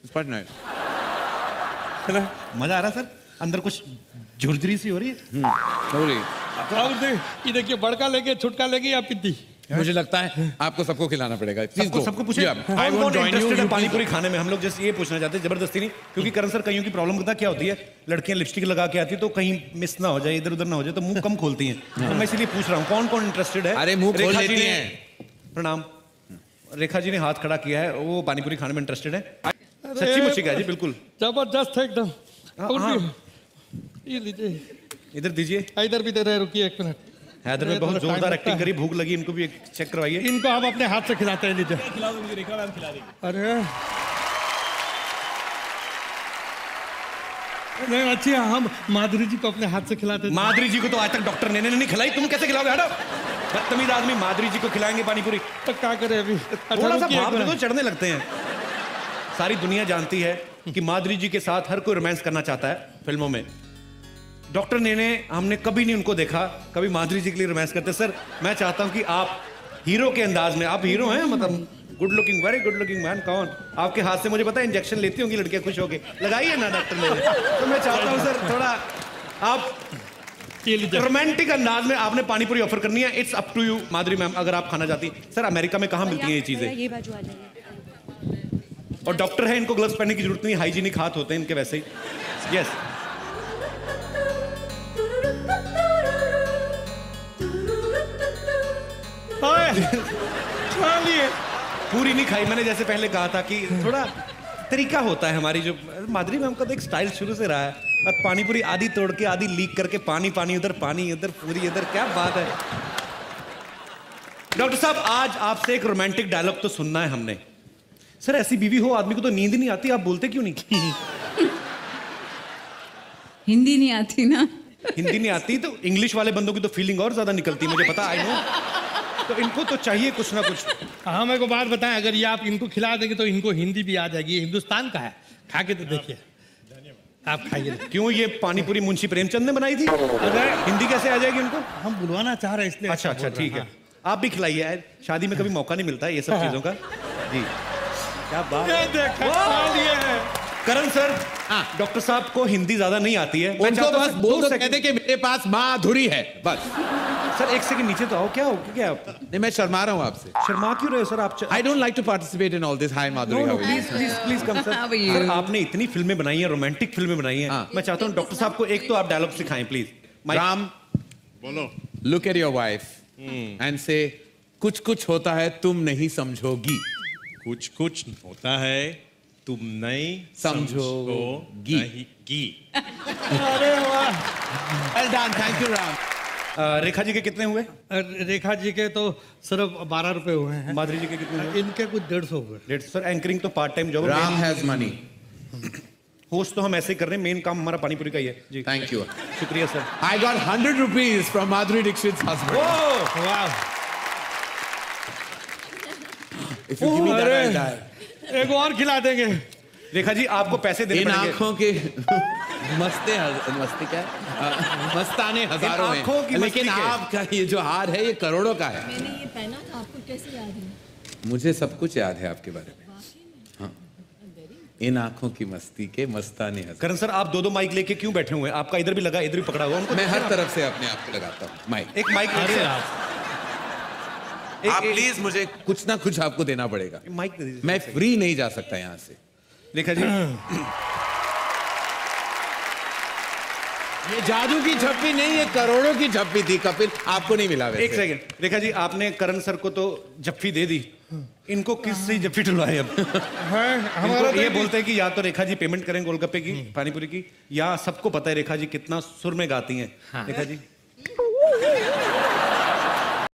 It's quite nice. मजा आ रहा है सर, अंदर कुछ झुरझुरी सी हो रही है। हो रही। और ये देखिए, बड़का लेके छुटका लेके या पिद्दी। मुझे लगता है आपको सबको खिलाना पड़ेगा। सबको पूछे कौन इंटरेस्टेड है पानी पूरी खाने में। हम लोग जैसे ये पूछना चाहते हैं, जबरदस्ती नहीं, क्योंकि करण सर कईयों की प्रॉब्लम पता क्या होती है, लड़कियां लिपस्टिक लगा के आती है तो कहीं मिस ना हो जाए, इधर उधर ना हो जाए, तो मुंह कम खोलती हैं। तो मैं इसलिए पूछ रहा हूँ कौन कौन इंटरेस्टेड है। अरे मुंह खोल लेती हैं। प्रणाम। रेखा जी ने हाथ खड़ा किया है, वो पानी पूरी खाने में इंटरेस्टेड है। सच्ची मुच्ची का जी, बिल्कुल जबरदस्त है एकदम। ये लीजिए, इधर दीजिए। इधर भी दे रहे, रुकिए 1 मिनट। हैदर में बहुत जोरदार एक्टिंग करी, भूख लगी, इनको भी एक चेक करवाइए। इनको हम अपने हाथ से खिलाते हैं, लीजिए। अरे नहीं, अच्छी है, हम माधुरी जी को अपने हाथ से खिलाते हैं। माधुरी जी को तो आज तक डॉक्टर ने नहीं खिलाई, तुम कैसे खिलाओगे? हटो, बदतमीज आदमी। माधुरी जी को खिलाएंगे पानी पूरी तो क्या करें अभी? थोड़ा सा भाव दे दो, चढ़ने लगते हैं। सारी दुनिया जानती है कि माधुरी जी के साथ हर कोई रोमांस करना चाहता है फिल्मों में। डॉक्टर ने हमने कभी नहीं उनको देखा कभी माधुरी जी के लिए रोमांस करते। सर मैं चाहता हूं कि आप हीरो के अंदाज में, आप हीरो हैं, मतलब good looking, very good looking man. कौन आपके हाथ से मुझे पता है इंजेक्शन लेती होंगी लड़कियां खुश होके, लगाइए ना डॉक्टर ने। तो मैं चाहता हूं सर थोड़ा आप रोमांटिक अंदाज में आपने पानी पूरी ऑफर करनी है। It's up to you Madhuri ma'am, अगर आप खाना चाहती हैं। सर अमेरिका में कहाँ मिलती हैं ये चीजें? और डॉक्टर है, इनको ग्लव्स पहनने की जरूरत नहीं, हाइजीनिक हाथ होते हैं इनके वैसे ही। यस पूरी नहीं खाई मैंने, जैसे पहले कहा था कि थोड़ा तरीका होता है हमारी। जो माधुरी मैम का तो एक स्टाइल शुरू से रहा है, और पानी पूरी आधी तोड़ के आधी लीक करके पानी पानी, उधर पानी उधर पूरी इधर, क्या बात है। डॉक्टर साहब आज आपसे एक रोमांटिक डायलॉग तो सुनना है हमने। सर ऐसी बीवी हो आदमी को तो नींद नहीं आती, आप बोलते क्यों नहीं? हिंदी नहीं आती ना। हिंदी नहीं आती तो इंग्लिश वाले बंदों की तो फीलिंग और ज्यादा निकलती है, मुझे पता, आई नो। तो इनको तो चाहिए कुछ ना कुछ। हाँ, मेरे को बात बताएं, अगर ये आप इनको खिला देंगे तो इनको हिंदी भी आ जाएगी। हिंदुस्तान का है, खा के तो देखिए। आप खाइए। क्यों, ये पानी पूरी मुंशी प्रेमचंद ने बनाई थी? अरे हिंदी कैसे आ जाएगी उनको? हम बुलवाना चाह रहे हैं इसलिए। अच्छा अच्छा ठीक है, आप भी खिलाइए, शादी में कभी मौका नहीं मिलता है ये सब चीजों का। जी क्या बात है। करण सर, डॉक्टर साहब को हिंदी ज्यादा नहीं आती है, उनको बस बोल दो, कहते कि मेरे पास माधुरी है, बस। सर एक सेकंड नीचे तो आओ, क्या हो क्या आपका? नहीं मैं शर्मा रहा हूँ आपसे। शर्मा क्यों रहे हो सर आप? I don't like to participate in all this. Hi Madhuri, please please please come sir. Sir आपने इतनी फिल्में बनाई हैं, रोमांटिक फिल्में बनाई हैं, मैं चाहता हूँ डॉक्टर साहब को एक तो आप डायलॉग सिखाएं प्लीज। राम बोलो। Look at your wife and say कुछ कुछ होता है तुम नहीं समझोगी। कुछ कुछ होता है तुम नहीं समझोगी। अरे वाह, well done, thank you Ram. Rekha ji के कितने हुए? रेखा जी के तो सिर्फ 12 रुपए हुए हैं। माधुरी जी के कितने हुए? इनके कुछ 150 हुए। 150। सर एंकरिंग तो part time job. Ram has money. Host तो हम ऐसे ही कर रहे हैं, मेन काम हमारा पानी पूरी का ही है जी। थैंक यू, शुक्रिया sir. I got 100 rupees from Madhuri Dixit husband. Oh वाह, if you give me that I die. एक और खिला देंगे। रेखा जी आपको पैसे देने पड़ेंगे। इन आंखों के मस्ती क्या मस्ताने हजारों में, लेकिन आपका ये जो हार है ये करोड़ों का है। मैंने ये पहना था, आपको कैसे याद है? मुझे सब कुछ याद है आपके बारे में। हाँ, इन आंखों की मस्ती के मस्ताने हजारों। करण सर आप दो माइक लेके क्यों बैठे हुए हैं? आपका इधर भी लगा, इधर भी पकड़ा हुआ। उनको मैं हर तरफ से अपने आप को लगाता हूँ माइक। एक माइक आप प्लीज मुझे कुछ ना कुछ आपको देना पड़ेगा। माइक दे दीजिए। मैं फ्री नहीं जा सकता यहाँ से। रेखा जी ये जादू की झप्पी नहीं, ये करोड़ों की झप्पी थी कपिल, आपको नहीं मिला वैसे। एक सेकंड, रेखा जी आपने करण सर को तो जप्फी दे दी, इनको किस से जप्फी टुलवाई? अब इनको ये बोलते हैं कि या तो रेखा जी पेमेंट करें गोलगप्पे की, पानीपुरी की, या सबको पता है रेखा जी कितना सुर में गाती हैं। रेखा जी